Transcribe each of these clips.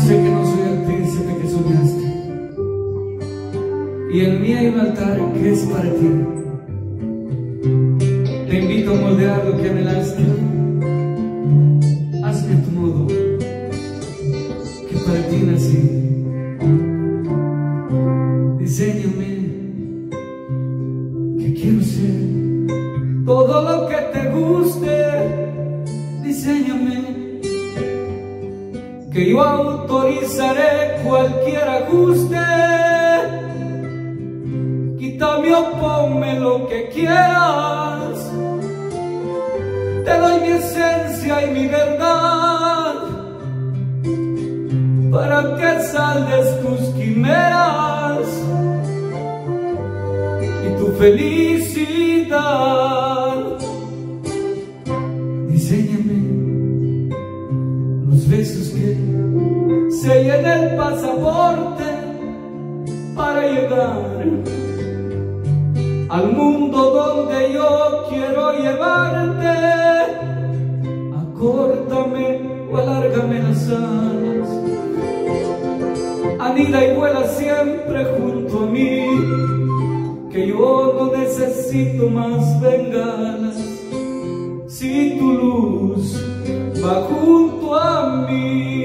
Sé que no soy el príncipe que soñaste, y en mí hay un altar que es para ti. Te invito a moldear lo que anhelaste. Hazme a tu modo, que para ti nací. Diséñame, que quiero ser todo lo que te guste. Diséñame, que yo autorizaré cualquier ajuste. Quítame o ponme lo que quieras. Te doy mi esencia y mi verdad, para que saldes tus quimeras y tu felicidad. Diséñame los besos que sellen el pasaporte para llegar al mundo donde yo quiero llevarte. Acórtame o alárgame las alas, anida y vuela siempre junto a mí, que yo no necesito más bengalas si tu luz va junto a mí.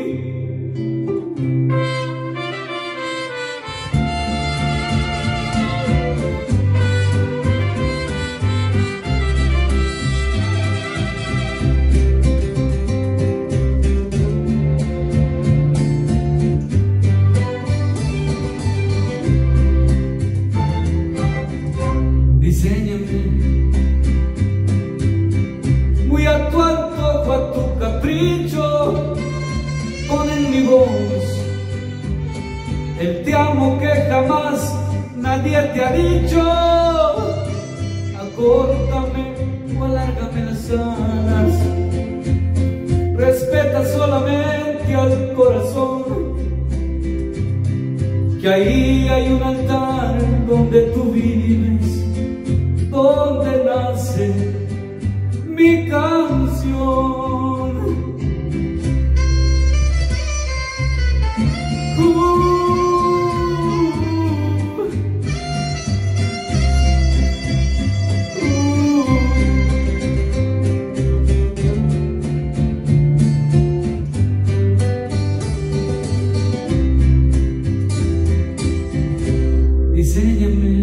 Diséñame muy a tu antojo, a tu capricho. Pon en mi voz el te amo que jamás nadie te ha dicho. Acórtame o alárgame las alas, respeta solamente al corazón, que ahí hay un altar donde tú vives, donde nace mi canción. Diséñame.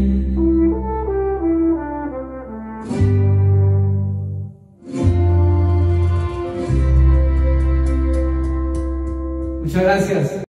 Muchas gracias.